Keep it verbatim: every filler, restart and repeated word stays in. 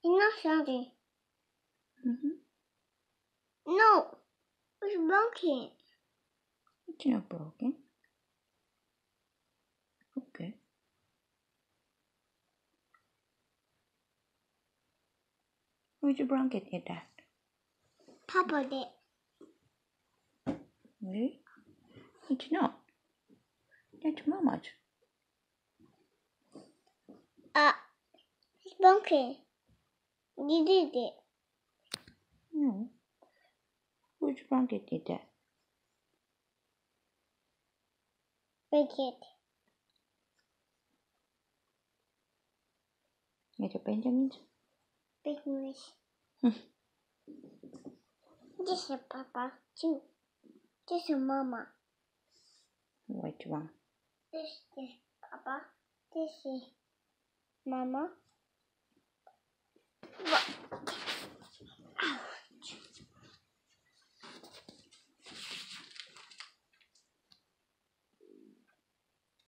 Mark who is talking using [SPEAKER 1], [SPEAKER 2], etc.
[SPEAKER 1] not something.
[SPEAKER 2] Mm-hmm.
[SPEAKER 1] No, it's broken.
[SPEAKER 2] It's not broken. Okay. Which blanket is that?
[SPEAKER 1] Papa did.
[SPEAKER 2] Really? It's not. That's Mama's.
[SPEAKER 1] Uh, it's broken. You did it.
[SPEAKER 2] No. Which blanket is that?
[SPEAKER 1] Break it.
[SPEAKER 2] It's a Benjamin's?
[SPEAKER 1] Big wish.
[SPEAKER 2] Hmm.
[SPEAKER 1] This is Papa too. This is Mama.
[SPEAKER 2] Which one?
[SPEAKER 1] This is Papa. This is Mama. Ow.